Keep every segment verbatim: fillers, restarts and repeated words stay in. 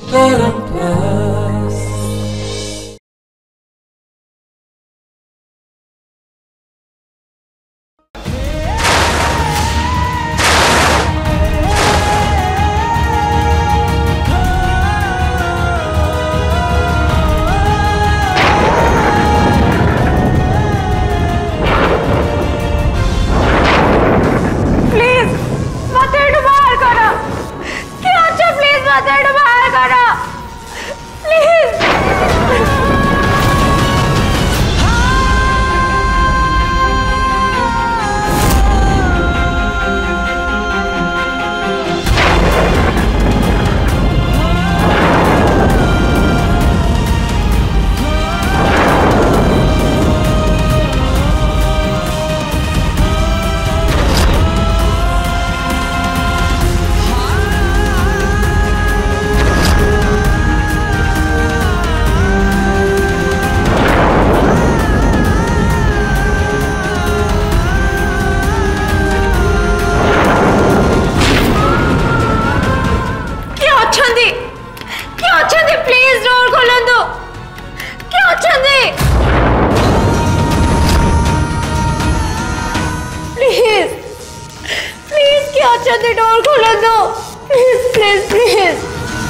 Door खोलो दो please please please.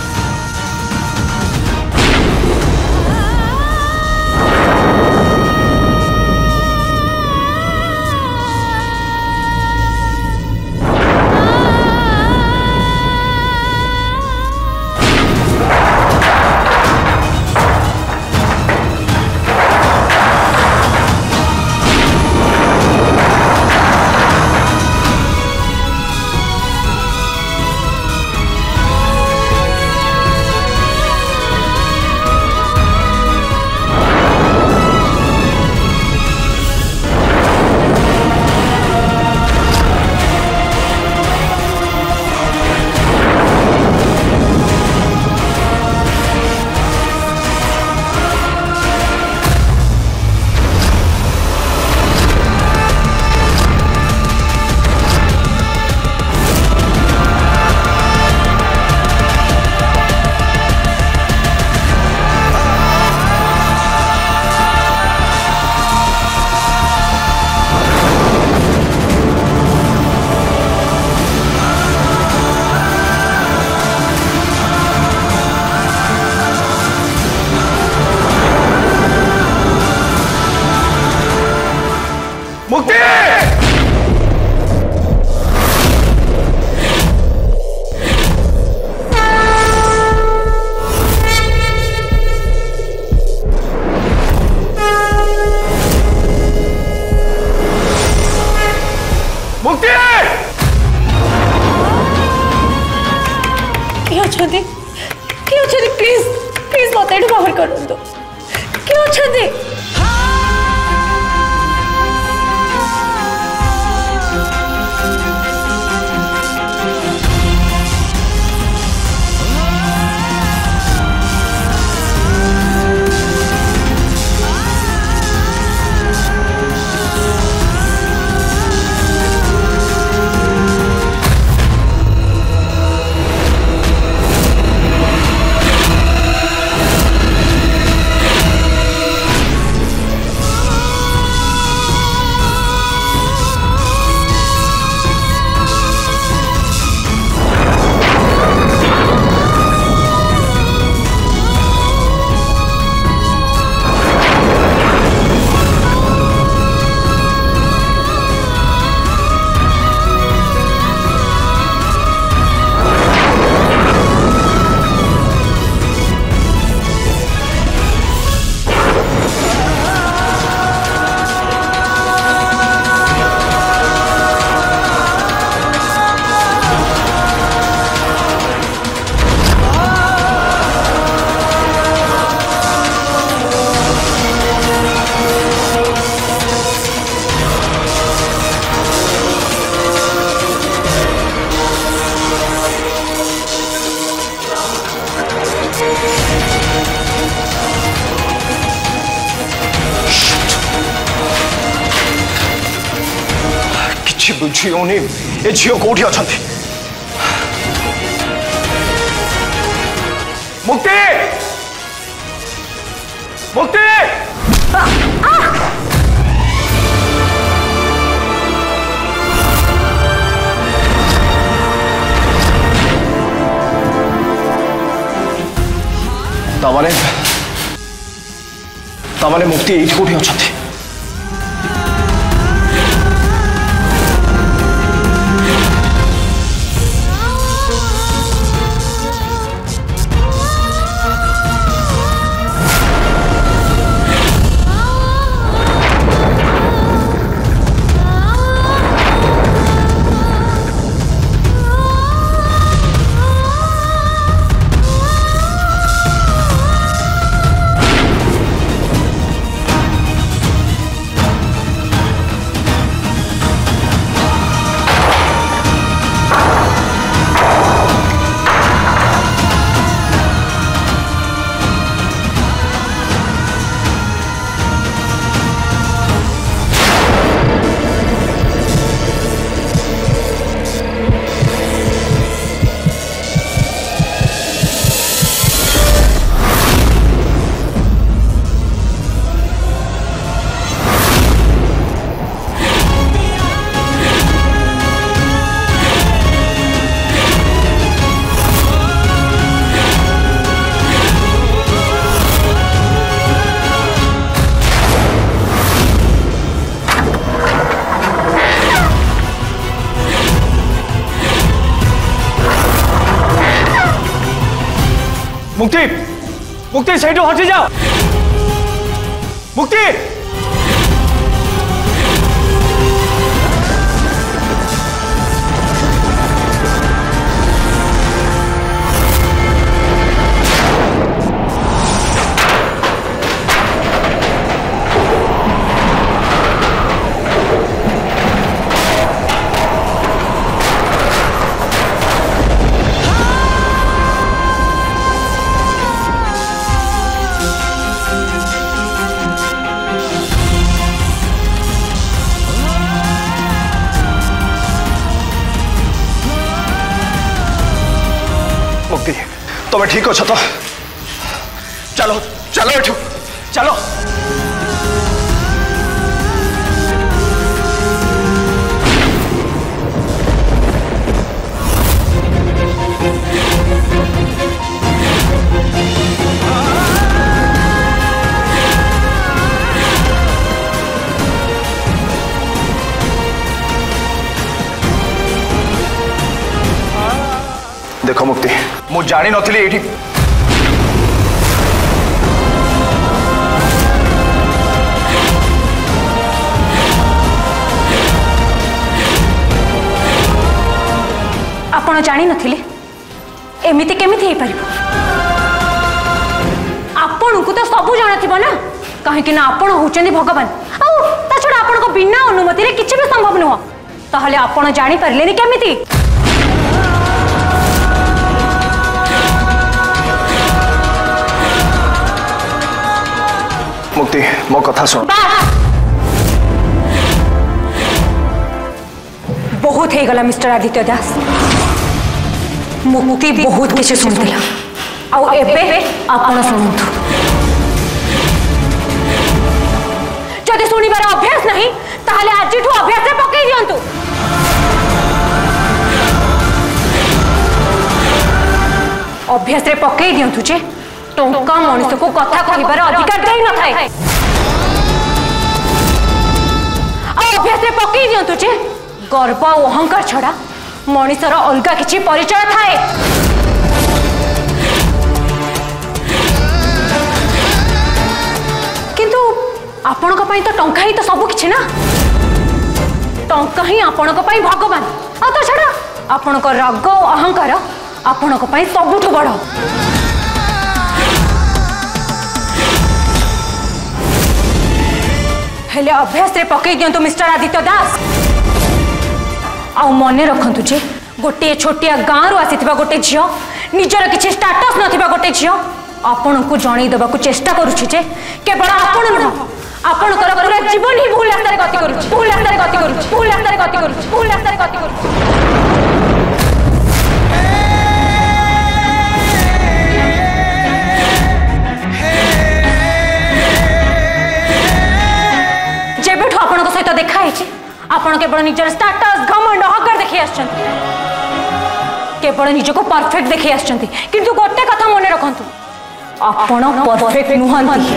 मुक्ति! मुक्ति! क्यों छंदी? क्यों छंदी? प्लीज प्लीज मत एडू बाहर कर दो। क्यों छंदी? बुझीओनी ए झील कौटी अच्छा मुक्ति मुक्ति तमाने तमाने मुक्ति एठी कोठी अछथि मुक्ति मुक्ति सही हटि जाओ मुक्ति मुक्ति तुम्हें ठीक अच्छ तो चलो चलो एठू चलो देखो मुक्ति मु जानी नथली एठी आपण जानी नथिले एमिति केमिति हे परिबो आपण को तो सब जाना थिबो ना काहे कि ना आपण होचंदी भगवान आ ता छडा आपण को बिना अनुमति रे किछि भी संभव न हो ताहले आपण जानी परलेनी केमिति मुक्ति मो कथा सुन बहुत हे गला मिस्टर आदित्य दास मुक्ति बहुत किसी सुनतिला आउ एबे आपण सुनतु जदि सुनिबार अभ्यास नहीं ताहले आजिठू अभ्यास रे पकई दियंतु अभ्यास रे पकई दियंतु जे टंका मनुष्य को कथा कहिबार अधिकार देई न थाए अभ्यास रे पकई दियंतु जे गर्व और अहंकार छड़ा मनुष्यर अलगा किछि परिचय थाए किंतु आपण को पई तो टंका ही तो सब किछि ना टंका ही आपण को पई भगवान आ तो छड़ा आपण को राग और अहंकार आपण को पई सबुठु बड़ हेले अभ्यास रे पकई दियंतु मिस्टर आदित्य दास आउ मने रखंतु जे गोटे छोटिया गाँव रु आसीथिबा गोटे झियो निजर किछि स्टेटस नथिबा गोटे झियो आपण को जणै देबा को चेष्टा करूछि जे केवल आपण न आपण कर पूरा जीवन ही भूल रास्ता रे गति करूछि भूल रास्ता रे गति करूछि भूल रास्ता रे गति करूछि भूल रास्ता रे गति करूछि आपण केवल निजर स्टेटस घमंड हकर देखि आछन केवल निज को परफेक्ट देखि आछन किंतु गोटे कथा मन रखंतु आपण परफेक्ट नुहंती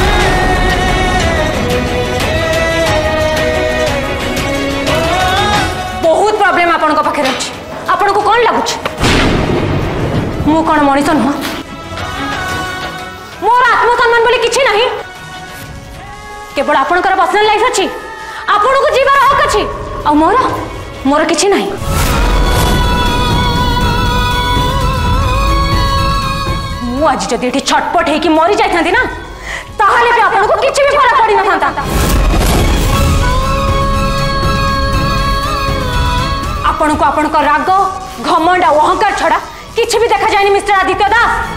बहुत प्रॉब्लम आपण को पाखे अछि आपण को कोन लागुछ मु कोन मनिष नुह मोर आत्मसम्मान बोली किछि नहीं केवल आपणकर पर्सनल लाइफ अछि आपण को जीवार हक अछि आ मोर मोर किछि नहीं मु आज जदि एठी छटपट हे कि मरी जाय थांती ना ताहाले भी आपण को किछि भी फरक पड़ी न थांता आपण को आपण को राग घमंड आ अहंकार छड़ा किछि भी देखा जायनी मिस्टर आदित्य दास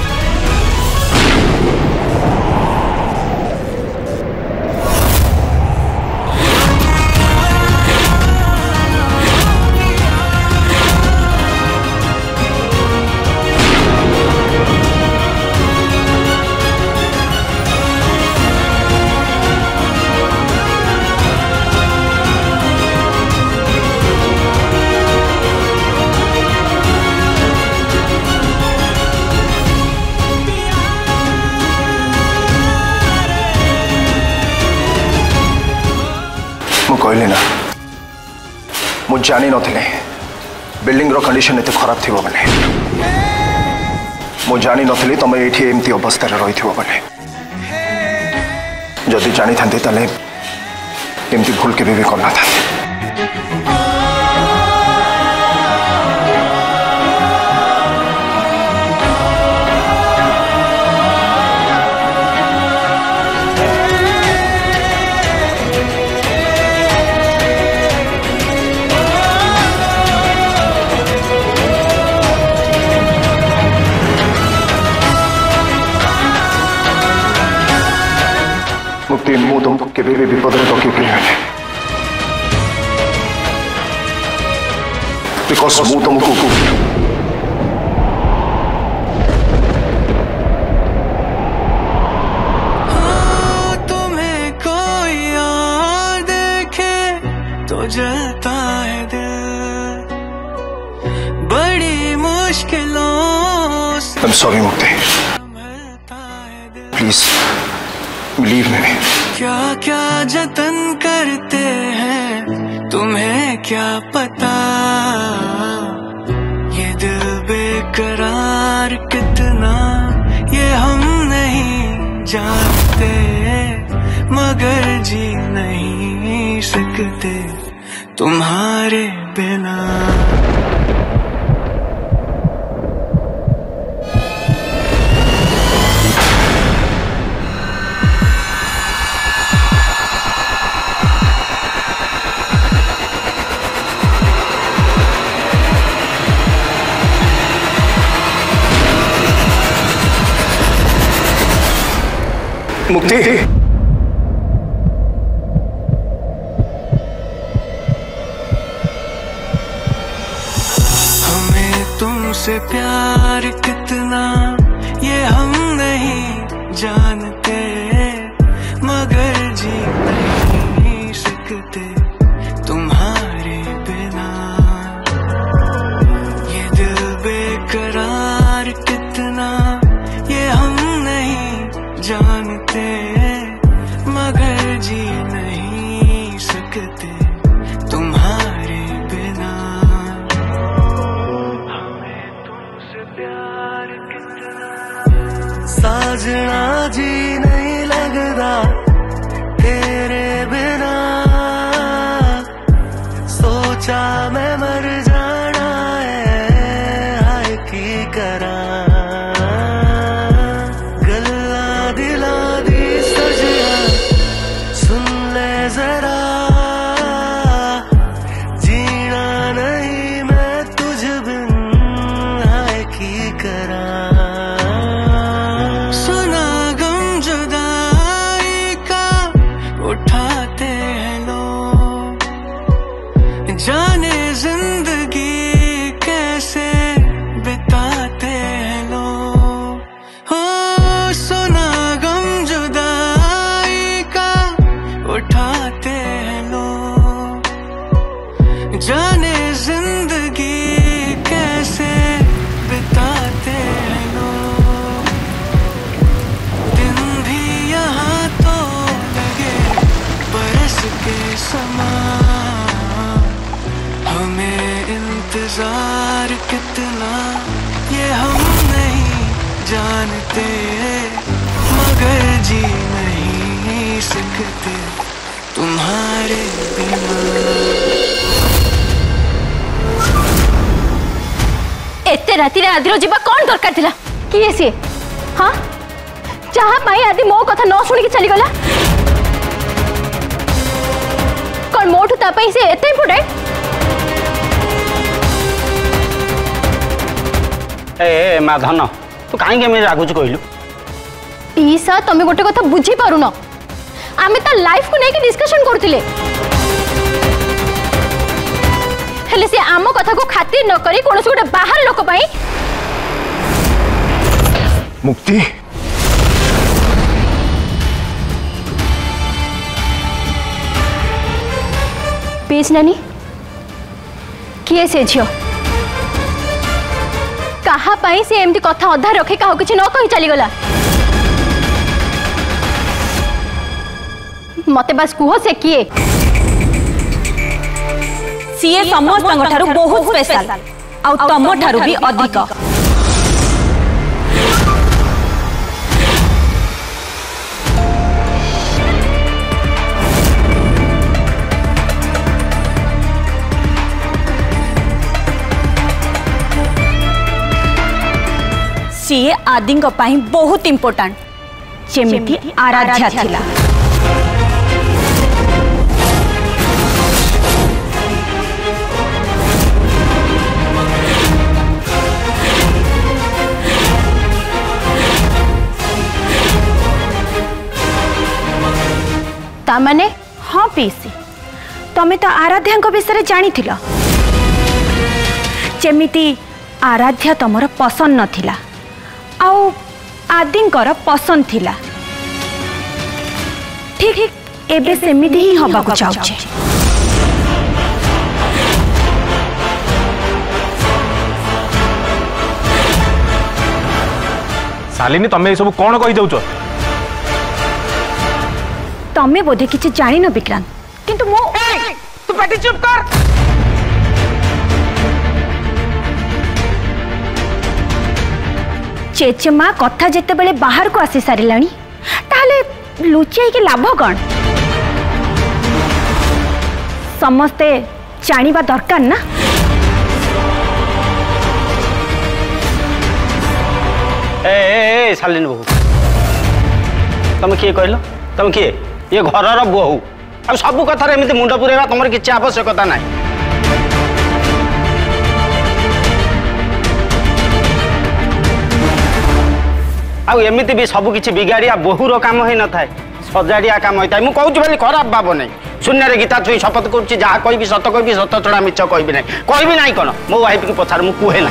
कहली ना मु जानी नथिले बिल्डिंग रो कंडीशन एते खराब थिबो बोले मु जानी नथिले तमे एठी एमती अवस्था रे रही थिबो बोले जदि जानी थांती तले एमती भूल के भी करना था मुक्ति मु तुमको केबे भी विपद में पके के बिकॉज मु तुमको तुम्हें कोई और देखे तो जलता है दिल बड़ी मुश्किलों से I am sorry Mukti please believe me क्या क्या जतन करते हैं तुम्हें क्या पता ये दिल बेकरार कितना ये हम नहीं जानते मगर जी नहीं सकते तुम्हारे बिना मुक्ति हमें तुमसे प्यार कितना ये हम नहीं जानते मगर जी नहीं सकते तुम्हारे बिना ये दिल बेकरार कितना ये हम नहीं जानते मगर जी नहीं सकते तुम्हारे बिना हमें तुमसे प्यार कितना साजना जी नहीं लगदा तेरे बिना सोचा मैं मर जाना है हाय की करा जरा जीना नहीं मैं तुझ बिन हाय की करा सुना गम जुदाई जानते मगर जी नहीं सकते तुम्हारे बिना। एते राति रे आदिर जीवा कौन दरकार थिला? किए सी? हाँ जहाँ पाई आदि मो कथा न शुणी चली गला। कौन मोठू ता पाई से एते इम्पोर्टेंट? ए माधन तू कहीं केमी रागुच कहलु? पीसा तमे गोटे कथा बुझी पारुन। आमे ता लाइफ को नेकी डिस्कशन करथिले। हेले से आम कथा को खातिर न करी कोनोस गोटे बाहर लोक पाई मुक्ति पीस नानी किए से झियो कहा पाई से एमती कथा अधा रखे काहू किछि न कहि चली गला। मते बस कुहो से किए सीए समस्त ठारू बहुत स्पेशल आउ तम ठारू भी अधिक। सीए आदि बहुत इम्पोर्टेंट जेमिति आराध्या थिला। ता माने हाँ पीसी तमें तो आराध्या विषय जानी थिला जेमिति आराध्या तमर पसंद नथिला आउ आदिंकर पसंद थिला। ठीक ठीक एबे सेमिति ही हबा को चाहूचे। शालिनी तमे सब कौन कही जाउछ? तमे बोधे किछि जानि न विक्रांत किंतु मो तू पाटी चुप कर। चेचेमा कथा जेते बेले बाहर को आसी सारिलाणी ताले लुचाई के लाभ कौन? समस्ते जानिबा दरकार ना। ए ए शालिनी बहू तुम किए कहल? तुम किए? ये घर बोहू अब सब कथार एमती मुंड पुरेगा तुम किसी आवश्यकता ना। आमती भी सब किसी बिगाड़िया बोहूर कम हो न था सजाड़िया कम होता है। मुझे कहूँ खराब भाव नहीं शून्य गीता छुई शपथ करुच्ची जहाँ कहि सत कहि सत छड़ा मिछ कहि ना कहि ना कौन मो वाइफ की पछाड़ मुझे कहे ना।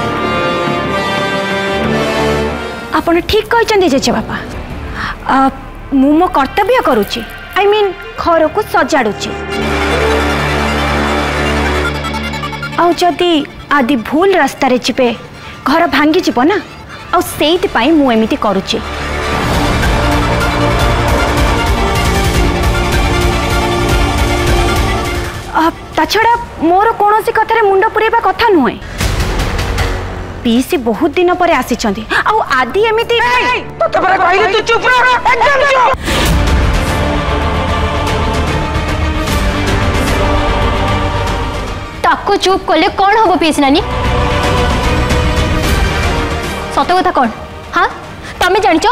आपन ठीक कहते जेजे बापा मु मो कर्तव्य करुच्ची आई मीन घर को सजाड़ुची। आउ जदि आदि भूल रास्ता रे जिबे घर भांगी जीव ना आउ सेइति पाई मु एमिति करुच्ची। ता छड़ा मोर कोनोसी कथारे मुंड पुरेबा कथा नुहे। पीसी बहुत दिन पर आसीचंती आउ आदि एमिति तो तबरा कहले तू चुप रह एकदम चुप। ताको चुप कले कौन हम पीस नानी? सत कथा कौन? हाँ तमे जानिच?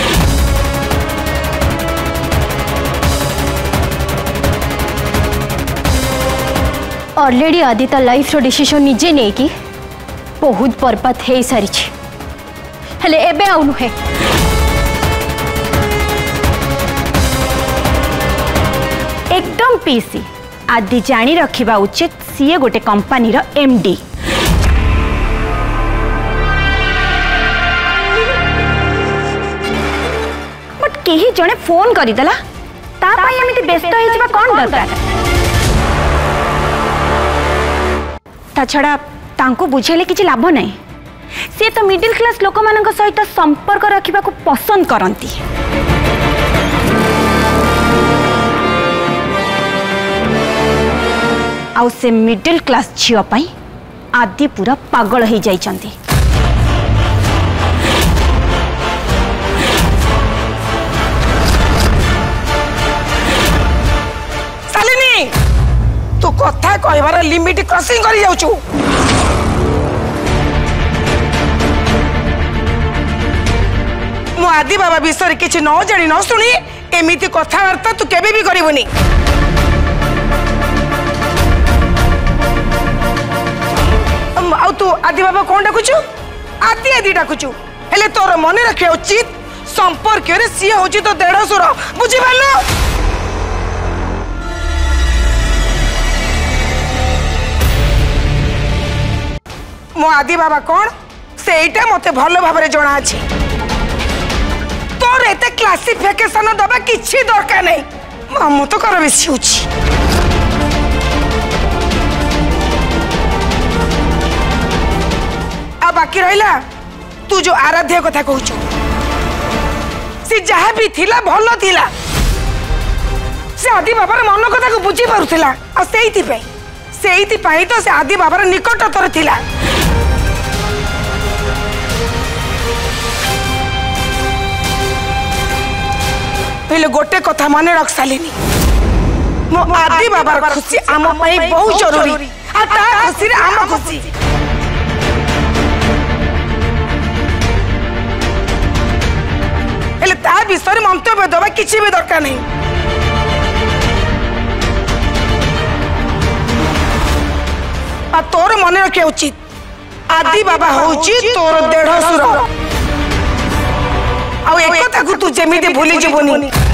ऑलरेडी आदि ता लाइफ रो डिसीजन निजे नहीं कि बहुत बर्बाद हो सारी हेले एबे आउ नुहे। एकदम पीसी आदि जानी रखिबा उचित सीए गोटे कंपनी रो एमडी। बट केही जने फोन करी दला ता पई एमिति व्यस्त हो जिबा कोन दरकार? ता छड़ा तांको बुझेले किछि लाभ नहीं। से तो मिडिल क्लास लोक मानक सहित संपर्क रखिबा को पसंद करंती। आउ से मिडिल क्लास झियो पाई आदि पूरा पागल हो जाइछंती। कहबार लिमिट क्रॉसिंग कर जाउछु। मो आदि बाबा विषय किसी न जानी न शुणी एमती कथबार्ता तू केबे भी करबुनी। आ तू आदि बाबा कौन डाकुचु? आदि आदि डाकुचु हेले तोर मन रखिया उचित संपर्क रे सी होची तो देढ़सुर बुझी पारलो। मो आदि बाबा कौन सेटा मते भलो भाबरे जणा अछि। तोर एते क्लासिफिकेशन दबा किछि दरकार नै। मामू तो कर बेसी होची। आ बाकी रहिला तू जो आराध्य कथा कहूचु से जहा भी थिला भलो थिला। से आदि बाबार मन कथा को बुझी पारुथिला आ सेइति पई सेइति पई तो से आदि बाबार निकटतर थिला। पहले गोटे कथा मन रख सालिनी मो आदि बाबार खुशी आम पई बहुत जरूरी आ ता खुशी रे आम खुशी। हेले ता विषय मंतव्य दबा किसी भी दरकार नहीं। आ तोर मन रखिया उचित आदि बाबा होची तोर देढ़सुर। आ एक कथा को तू जेमिति भूली जीवनी